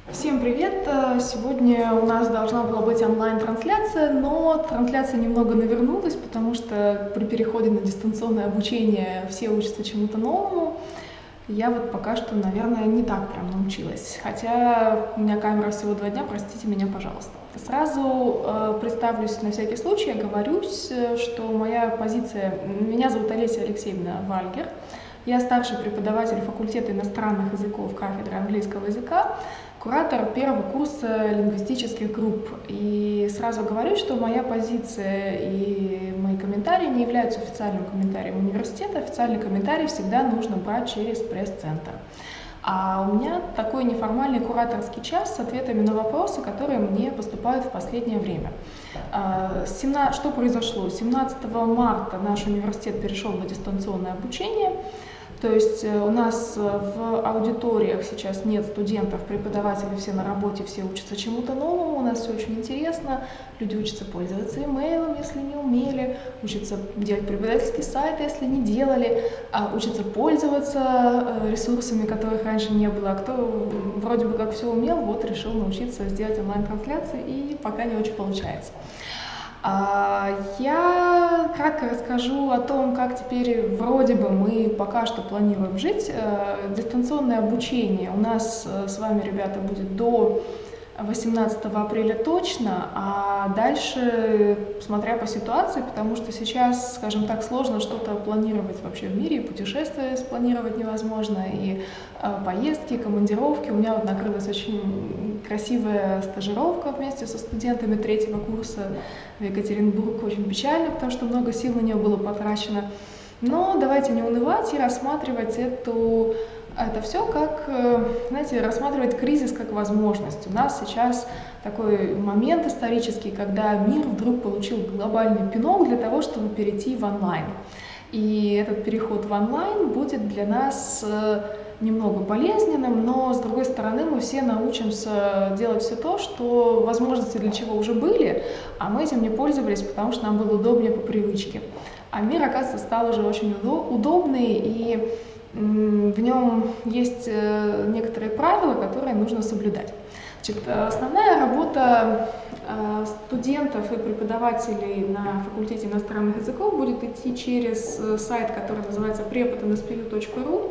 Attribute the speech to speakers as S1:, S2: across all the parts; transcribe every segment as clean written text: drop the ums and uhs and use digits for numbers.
S1: Всем привет! Сегодня у нас должна была быть онлайн-трансляция, но трансляция немного навернулась, потому что при переходе на дистанционное обучение все учатся чему-то новому. Я вот пока что, наверное, не так прям научилась, хотя у меня камера всего 2 дня, простите меня, пожалуйста. Сразу представлюсь на всякий случай, оговорюсь, что моя позиция... Меня зовут Олеся Алексеевна Вальгер, я старший преподаватель факультета иностранных языков кафедры английского языка, куратор первого курса лингвистических групп. И сразу говорю, что моя позиция и мои комментарии не являются официальным комментарием университета. Официальный комментарий всегда нужно брать через пресс-центр. А у меня такой неформальный кураторский час с ответами на вопросы, которые мне поступают в последнее время. Что произошло? 17 марта наш университет перешел на дистанционное обучение. То есть у нас в аудиториях сейчас нет студентов, преподаватели все на работе, все учатся чему-то новому, у нас все очень интересно, люди учатся пользоваться имейлом, если не умели, учатся делать преподавательский сайт, если не делали, учатся пользоваться ресурсами, которых раньше не было, а кто вроде бы как все умел, вот решил научиться сделать онлайн-трансляции и пока не очень получается. Я кратко расскажу о том, как теперь вроде бы мы пока что планируем жить. Дистанционное обучение у нас с вами, ребята, будет до 18 апреля точно, а дальше, смотря по ситуации, потому что сейчас, скажем так, сложно что-то планировать вообще в мире, и путешествия спланировать невозможно, и поездки, командировки. У меня вот накрылась очень красивая стажировка вместе со студентами 3-го курса в Екатеринбург, очень печально, потому что много сил на нее было потрачено. Но давайте не унывать и рассматривать это все как, знаете, рассматривать кризис как возможность. У нас сейчас такой момент исторический, когда мир вдруг получил глобальный пинок для того, чтобы перейти в онлайн. И этот переход в онлайн будет для нас немного болезненным, но с другой стороны мы все научимся делать все то, что возможности для чего уже были, а мы этим не пользовались, потому что нам было удобнее по привычке. А мир, оказывается, стал уже очень удобный, и в нем есть некоторые правила, которые нужно соблюдать. Значит, основная работа студентов и преподавателей на факультете иностранных языков будет идти через сайт, который называется prepodnspu.ru.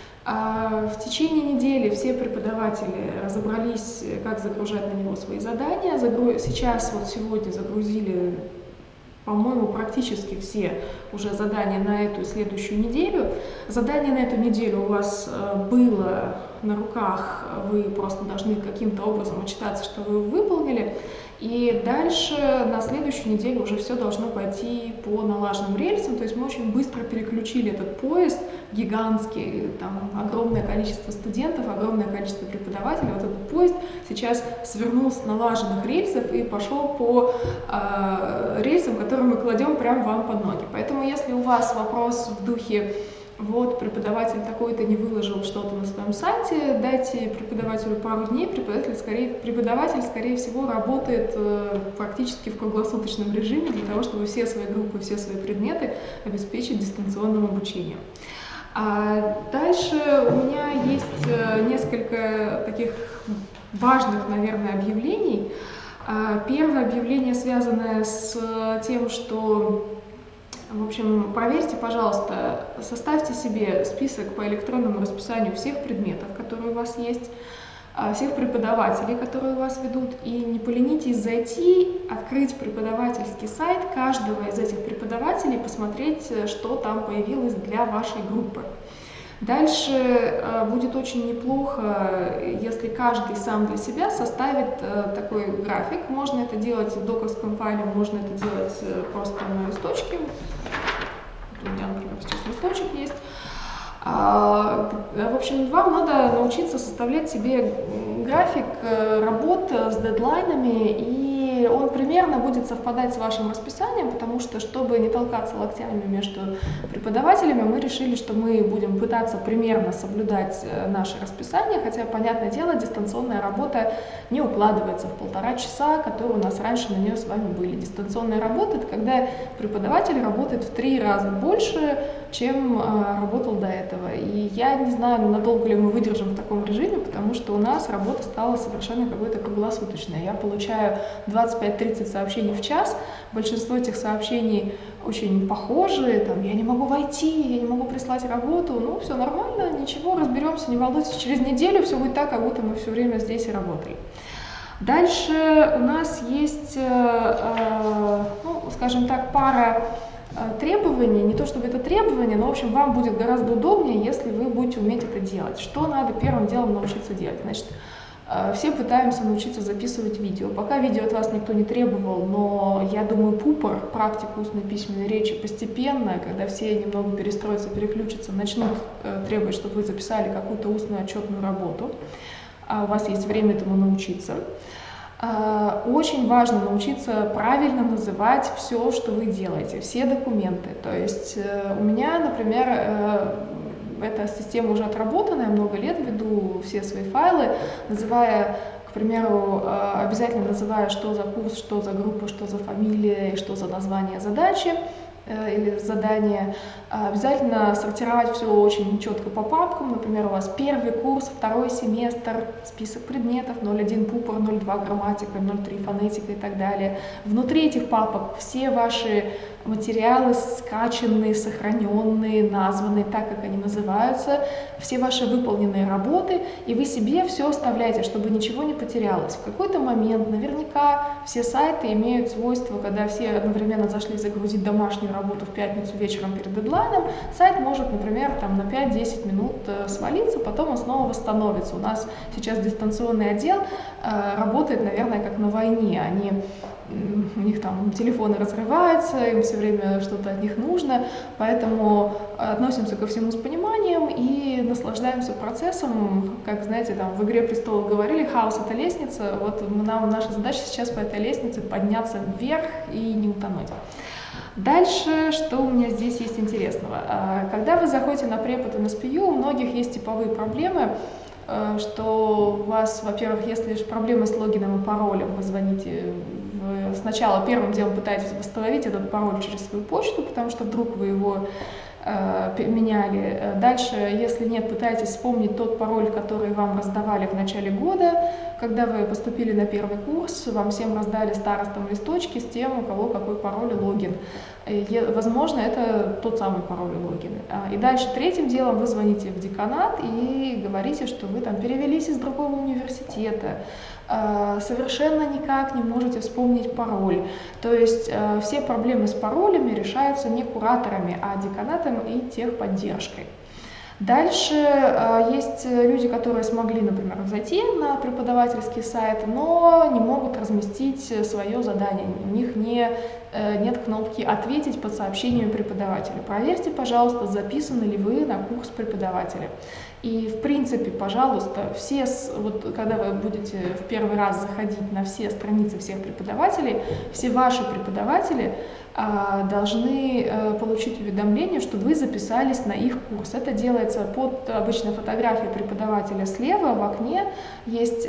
S1: В течение недели все преподаватели разобрались, как загружать на него свои задания. Сейчас, вот сегодня загрузили, по-моему, практически все уже задания на эту и следующую неделю. Задание на эту неделю у вас было на руках, вы просто должны каким-то образом отчитаться, что вы выполнили. И дальше на следующую неделю уже все должно пойти по налаженным рельсам. То есть мы очень быстро переключили этот поезд гигантский, там огромное количество студентов, огромное количество преподавателей. Вот этот поезд сейчас свернул с налаженных рельсов и пошел по рельсам, которые мы кладем прямо вам под ноги. Поэтому если у вас вопрос в духе вот преподаватель такой-то не выложил что-то на своем сайте, дайте преподавателю пару дней, преподаватель, скорее всего, работает практически в круглосуточном режиме для того, чтобы все свои группы, все свои предметы обеспечить дистанционным обучением. Дальше у меня есть несколько таких важных, наверное, объявлений. Первое объявление, связанное с тем, что... В общем, проверьте, пожалуйста, составьте себе список по электронному расписанию всех предметов, которые у вас есть, всех преподавателей, которые у вас ведут, и не поленитесь зайти, открыть преподавательский сайт каждого из этих преподавателей, посмотреть, что там появилось для вашей группы. Дальше будет очень неплохо, если каждый сам для себя составит такой график. Можно это делать в доковском файле, можно это делать просто на листочке. У меня, например, сейчас листочек есть. В общем, вам надо научиться составлять себе график работ с дедлайнами, и он примерно будет совпадать с вашим расписанием, потому что, чтобы не толкаться локтями между преподавателями, мы решили, что мы будем пытаться примерно соблюдать наше расписание, хотя, понятное дело, дистанционная работа не укладывается в 1,5 часа, которые у нас раньше на нее с вами были. Дистанционная работа – это когда преподаватель работает в 3 раза больше, чем работал до этого. И я не знаю, надолго ли мы выдержим в таком режиме, потому что у нас работа стала совершенно какой-то круглосуточной. Я получаю 25-30 сообщений в час, большинство этих сообщений очень похожие, там, я не могу войти, я не могу прислать работу, ну, все нормально, ничего, разберемся, не волнуйтесь, через неделю все будет так, как будто мы все время здесь и работаем. Дальше у нас есть, ну, скажем так, пара требований, не то чтобы это требования, но, в общем, вам будет гораздо удобнее, если вы будете уметь это делать. Что надо первым делом научиться делать? Значит, все пытаемся научиться записывать видео. Пока видео от вас никто не требовал, но я думаю, пупор, практику устной письменной речи постепенно, когда все немного перестроятся, переключатся, начнут требовать, чтобы вы записали какую-то устную отчетную работу. У вас есть время этому научиться. Очень важно научиться правильно называть все, что вы делаете, все документы. То есть у меня, например, эта система уже отработанная, много лет веду все свои файлы, называя, к примеру, обязательно называя, что за курс, что за группа, что за фамилия, что за название задачи или задания. Обязательно сортировать все очень четко по папкам. Например, у вас первый курс, второй семестр, список предметов, 0.1 пупор, 0.2 грамматика, 0.3 фонетика и так далее. Внутри этих папок все ваши материалы скачанные, сохраненные, названные так, как они называются, все ваши выполненные работы, и вы себе все оставляете, чтобы ничего не потерялось. В какой-то момент наверняка все сайты имеют свойство, когда все одновременно зашли загрузить домашнюю работу в пятницу вечером перед дедлайном, сайт может, например, там, на 5-10 минут свалиться, потом он снова восстановится. У нас сейчас дистанционный отдел работает, наверное, как на войне. У них там телефоны разрываются, им все время что-то от них нужно, поэтому относимся ко всему с пониманием и наслаждаемся процессом. Как, знаете, там в «Игре престолов» говорили, хаос — это лестница, вот наша задача сейчас по этой лестнице подняться вверх и не утонуть. Дальше, что у меня здесь есть интересного? Когда вы заходите на препод и на СПЮ, у многих есть типовые проблемы, что у вас, во-первых, если проблемы с логином и паролем, вы звоните, вы сначала первым делом пытаетесь восстановить этот пароль через свою почту, потому что вдруг вы его меняли. Дальше, если нет, пытайтесь вспомнить тот пароль, который вам раздавали в начале года, когда вы поступили на первый курс, вам всем раздали старостам листочки с тем, у кого какой пароль и логин. Возможно, это тот самый пароль и логин. И дальше третьим делом вы звоните в деканат и говорите, что вы там перевелись из другого университета, совершенно никак не можете вспомнить пароль. То есть все проблемы с паролями решаются не кураторами, а деканатом и техподдержкой. Дальше есть люди, которые смогли, например, зайти на преподавательский сайт, но не могут разместить свое задание. У них нет кнопки «Ответить под сообщением преподавателя». Проверьте, пожалуйста, записаны ли вы на курс преподавателя. И, в принципе, пожалуйста, вот когда вы будете в первый раз заходить на все страницы всех преподавателей, все ваши преподаватели должны получить уведомление, что вы записались на их курс. Это делается под обычной фотографией преподавателя слева в окне. Есть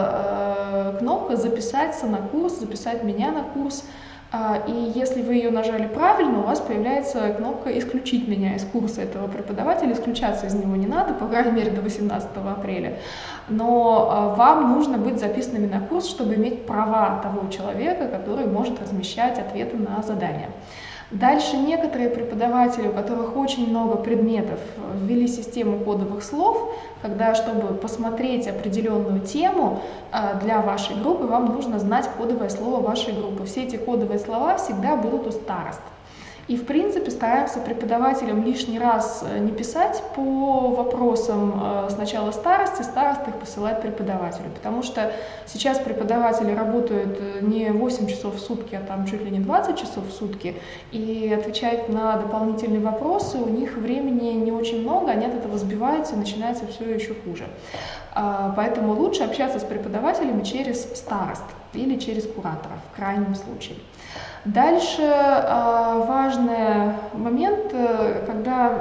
S1: кнопка «Записаться на курс», «Записать меня на курс». И если вы ее нажали правильно, у вас появляется кнопка «Исключить меня из курса этого преподавателя». Исключаться из него не надо, по крайней мере, до 18 апреля. Но вам нужно быть записанными на курс, чтобы иметь права того человека, который может размещать ответы на задания. Дальше некоторые преподаватели, у которых очень много предметов, ввели систему кодовых слов, когда, чтобы посмотреть определенную тему для вашей группы, вам нужно знать кодовое слово вашей группы. Все эти кодовые слова всегда будут у старост. И, в принципе, стараемся преподавателям лишний раз не писать по вопросам сначала старости их посылать преподавателю. Потому что сейчас преподаватели работают не 8 часов в сутки, а там чуть ли не 20 часов в сутки. И отвечать на дополнительные вопросы у них времени не очень много, они от этого сбиваются, и начинается все еще хуже. Поэтому лучше общаться с преподавателями через старост или через кураторов в крайнем случае. Дальше важный момент, когда,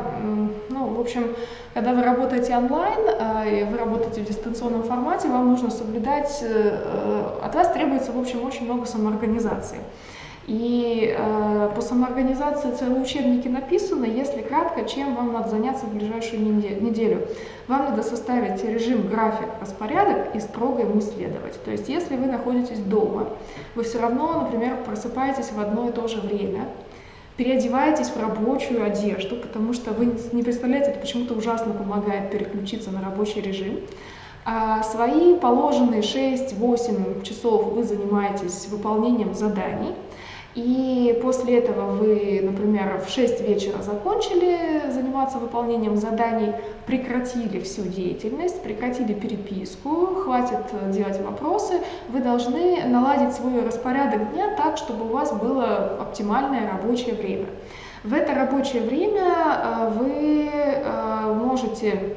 S1: когда вы работаете онлайн, и вы работаете в дистанционном формате, вам нужно соблюдать, от вас требуется, в общем, очень много самоорганизации. И по самоорганизации целые учебники написаны. Если кратко, чем вам надо заняться в ближайшую неделю? Вам надо составить режим, график, распорядок и строго ему следовать. То есть если вы находитесь дома, вы все равно, например, просыпаетесь в одно и то же время, переодеваетесь в рабочую одежду, потому что вы не представляете, это почему-то ужасно помогает переключиться на рабочий режим. А свои положенные 6-8 часов вы занимаетесь выполнением заданий. И после этого вы, например, в 6 вечера закончили заниматься выполнением заданий, прекратили всю деятельность, прекратили переписку, хватит делать вопросы, вы должны наладить свой распорядок дня так, чтобы у вас было оптимальное рабочее время. В это рабочее время вы можете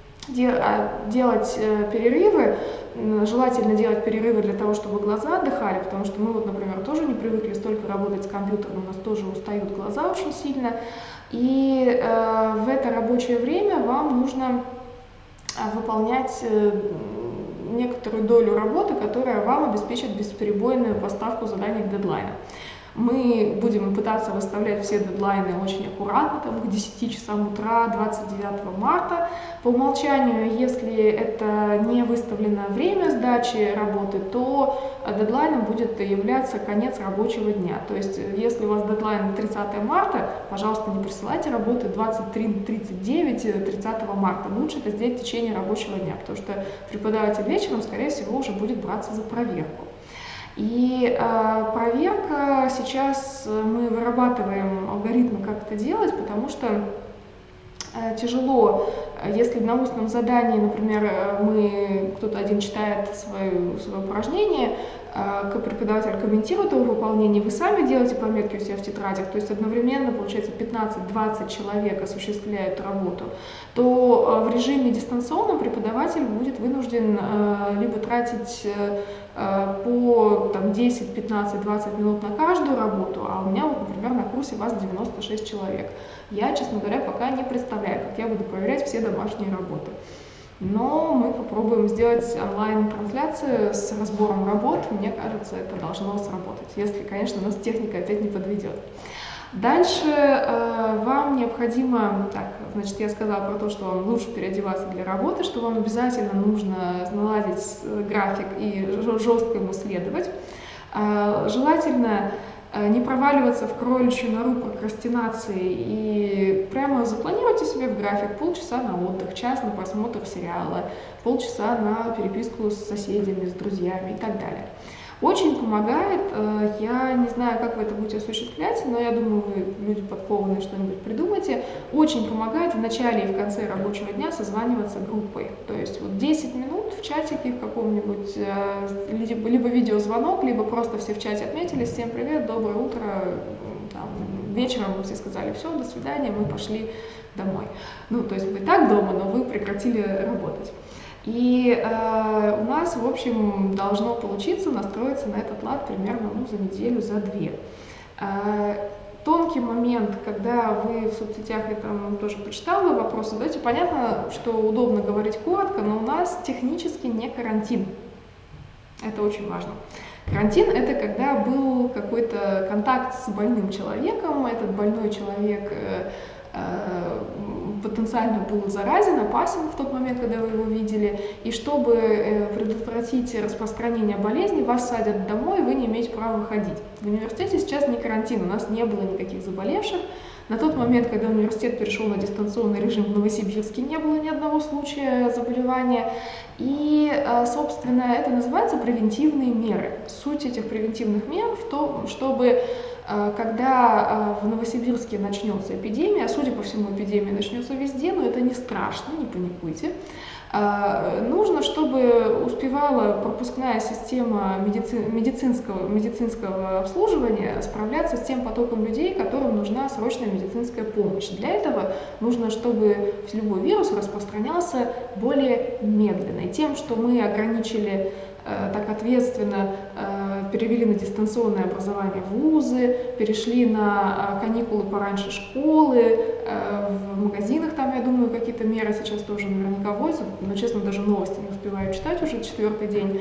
S1: делать перерывы, желательно делать перерывы для того, чтобы глаза отдыхали, потому что мы, вот, например, тоже не привыкли столько работать с компьютером, у нас тоже устают глаза очень сильно, и в это рабочее время вам нужно выполнять некоторую долю работы, которая вам обеспечит бесперебойную поставку заданий к дедлайну. Мы будем пытаться выставлять все дедлайны очень аккуратно, там, к 10 часам утра 29 марта. По умолчанию, если это не выставлено время сдачи работы, то дедлайном будет являться конец рабочего дня. То есть, если у вас дедлайн 30 марта, пожалуйста, не присылайте работы 23:39 30 марта. Лучше это сделать в течение рабочего дня, потому что преподаватель вечером, скорее всего, уже будет браться за проверку. И проверка, сейчас мы вырабатываем алгоритмы, как это делать, потому что тяжело, если на устном задании, например, кто-то один читает свое упражнение, преподаватель комментирует его выполнение, вы сами делаете пометки у себя в тетрадях, то есть одновременно, получается, 15-20 человек осуществляют работу, то в режиме дистанционном преподаватель будет вынужден либо тратить по 10, 15, 20 минут на каждую работу, а у меня, вот, например, на курсе вас 96 человек. Я, честно говоря, пока не представляю, как я буду проверять все домашние работы. Но мы попробуем сделать онлайн-трансляцию с разбором работ. Мне кажется, это должно сработать, если, конечно, нас техника опять не подведет. Дальше вам необходимо, значит, я сказала про то, что вам лучше переодеваться для работы, что вам обязательно нужно наладить график и жестко ему следовать. Желательно не проваливаться в кроличью нору прокрастинации и прямо запланируйте себе в график полчаса на отдых, час на просмотр сериала, полчаса на переписку с соседями, с друзьями и так далее. Очень помогает, я не знаю, как вы это будете осуществлять, но я думаю, вы люди подкованные, что-нибудь придумайте. Очень помогает в начале и в конце рабочего дня созваниваться группой. То есть вот 10 минут в чатике в каком-нибудь, либо видеозвонок, либо просто все в чате отметились, всем привет, доброе утро, там, вечером все сказали все, до свидания, мы пошли домой. Ну, то есть вы и так дома, но вы прекратили работать. И у нас, в общем, должно получиться настроиться на этот лад примерно за неделю, за две. Тонкий момент, когда вы в соцсетях, я там тоже почитала вопросы, задаете, понятно, что удобно говорить коротко, но у нас технически не карантин. Это очень важно. Карантин – это когда был какой-то контакт с больным человеком, этот больной человек потенциально был заразен, опасен в тот момент, когда вы его видели, и чтобы предотвратить распространение болезни, вас садят домой, вы не имеете права выходить. В университете сейчас не карантин, у нас не было никаких заболевших. На тот момент, когда университет перешел на дистанционный режим, в Новосибирске не было ни одного случая заболевания. И, собственно, это называется превентивные меры. Суть этих превентивных мер в том, чтобы когда в Новосибирске начнется эпидемия, судя по всему, эпидемия начнется везде, но это не страшно, не паникуйте. Нужно, чтобы успевала пропускная система медицинского обслуживания справляться с тем потоком людей, которым нужна срочная медицинская помощь. Для этого нужно, чтобы любой вирус распространялся более медленно. И тем, что мы ограничили так ответственно, перевели на дистанционное образование вузы, перешли на каникулы пораньше школы, в магазинах там, я думаю, какие-то меры сейчас тоже наверняка вводятся, но, честно, даже новости не успеваю читать уже 4-й день.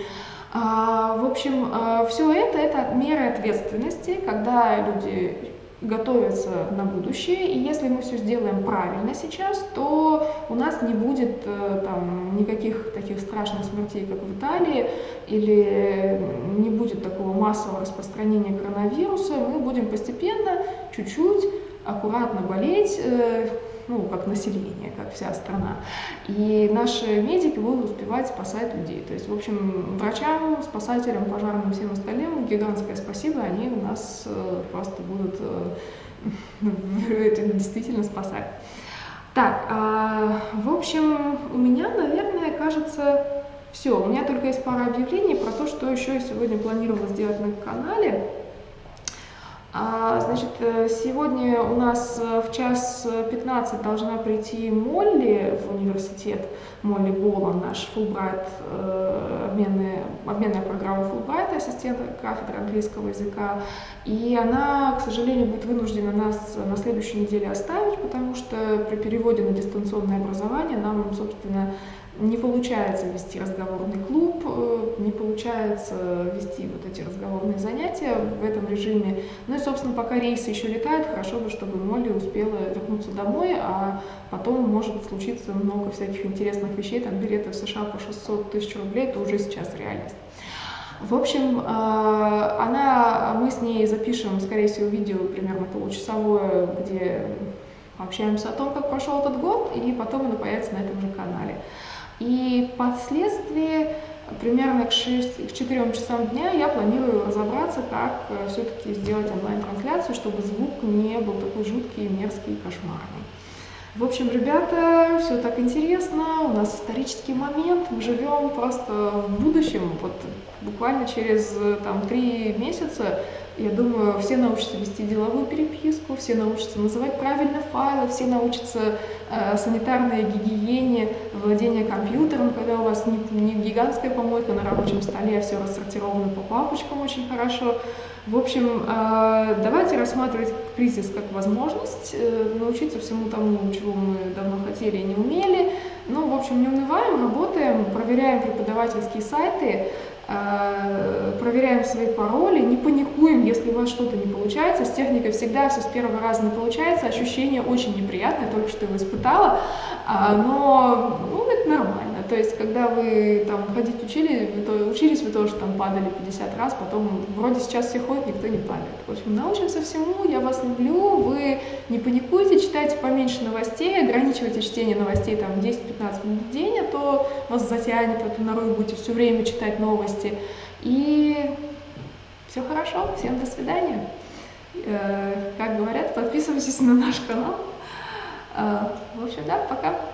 S1: В общем, все это меры ответственности, когда люди готовятся на будущее, и если мы все сделаем правильно сейчас, то у нас не будет там никаких таких страшных смертей, как в Италии, или не будет такого массового распространения коронавируса. Мы будем постепенно, чуть-чуть, аккуратно болеть, ну, как население, как вся страна. И наши медики будут успевать спасать людей. То есть, в общем, врачам, спасателям, пожарным, всем остальным гигантское спасибо, они нас просто будут действительно спасать. Так, в общем, у меня, наверное, кажется, все. У меня только есть пара объявлений про то, что еще я сегодня планировала сделать на канале. Значит, сегодня у нас в час 15 должна прийти Молли в университет, Молли Болан, наш Фулбрайт, обменная программа Фулбрайта, ассистент кафедры английского языка. И она, к сожалению, будет вынуждена нас на следующей неделе оставить, потому что при переводе на дистанционное образование нам, собственно, не получается вести разговорный клуб, не получается вести вот эти разговорные занятия в этом режиме. Ну и, собственно, пока рейсы еще летают, хорошо бы, чтобы Молли успела вернуться домой, а потом может случиться много всяких интересных вещей, там билеты в США по 600 тысяч рублей, это уже сейчас реальность. В общем, мы с ней запишем, скорее всего, видео примерно получасовое, где пообщаемся о том, как прошел этот год, и потом оно появится на этом же канале. И впоследствии, примерно к 4 часам дня, я планирую разобраться, как все-таки сделать онлайн-трансляцию, чтобы звук не был такой жуткий, мерзкий и кошмарный. В общем, ребята, все так интересно, у нас исторический момент, мы живем просто в будущем, вот буквально через 3 месяца, я думаю, все научатся вести деловую переписку, все научатся называть правильно файлы, все научатся санитарной гигиене, владение компьютером, когда у вас не гигантская помойка на рабочем столе, а все рассортировано по папочкам очень хорошо. В общем, давайте рассматривать кризис как возможность, научиться всему тому, чего мы давно хотели и не умели. Ну, в общем, не унываем, работаем, проверяем преподавательские сайты, проверяем свои пароли, не паникуем, если у вас что-то не получается. С техникой всегда все с первого раза не получается, ощущение очень неприятное, только что его испытала, но это нормально. То есть, когда вы там ходить учились, вы тоже там падали 50 раз, потом вроде сейчас все ходят, никто не падает. В общем, научимся всему, я вас люблю, вы не паникуйте, читайте поменьше новостей, ограничивайте чтение новостей там 10-15 минут в день, а то вас затянет, а то нарой будете все время читать новости. И все хорошо, всем до свидания. Как говорят, подписывайтесь на наш канал. В общем, да, пока.